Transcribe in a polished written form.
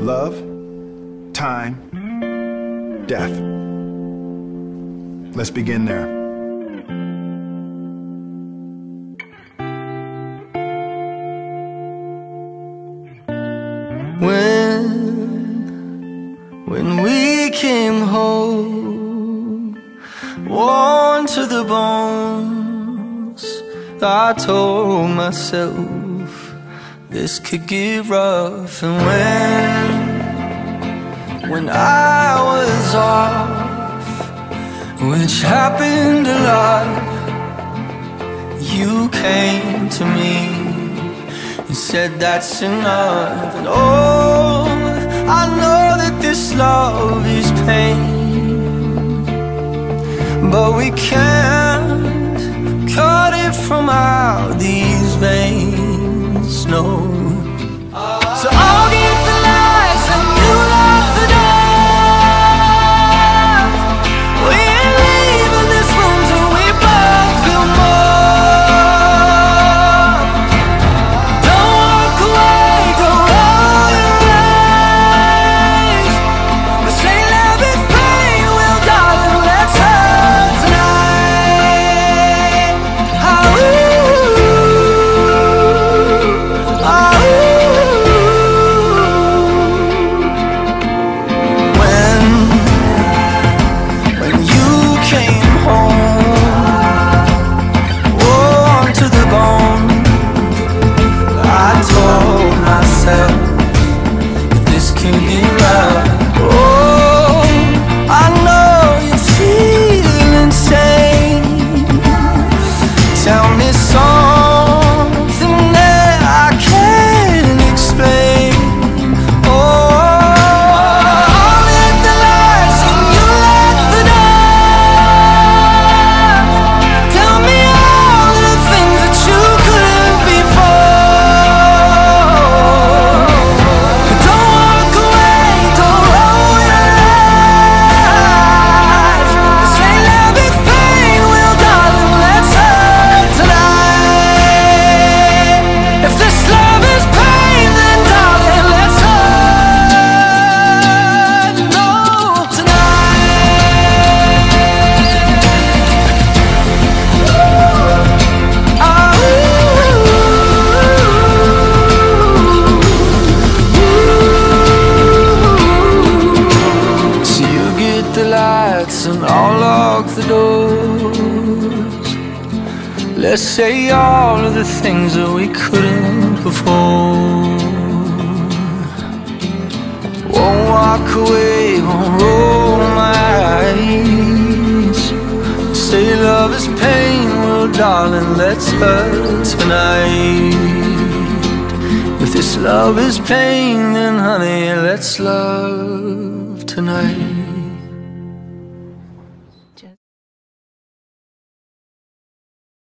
Love, time, death. Let's begin there. When we came home, worn to the bones, I told myself this could get rough. And when I was off, which happened a lot, you came to me and said that's enough. And oh, I know that this love is pain, but we can't cut it from out these veins, no. So I'll get the lights and you lock the door. We ain't leaving this room till we both feel more. Don't walk away, go roll your eyes. This ain't love, it's pain. Well, darling, let's hurt tonight. When you came home, worn to the bone, I told myself this can get rough. Oh, I know you feel insane. Tell me something that I can't explain. Oh, I'll hit the lights and you lock the door. Tell me all the things that you couldn't before. Don't walk away, don't roll your eyes. This ain't love, it's pain. Well, darling, let's hurt tonight. If this love is pain, then darling, let's hurt, no, tonight. So you get the lights and I'll lock the doors. Let's say all of the things that we couldn't before. Won't walk away, won't roll my eyes. Say love is pain, well darling, let's hurt tonight. If this love is pain, then honey, let's love tonight.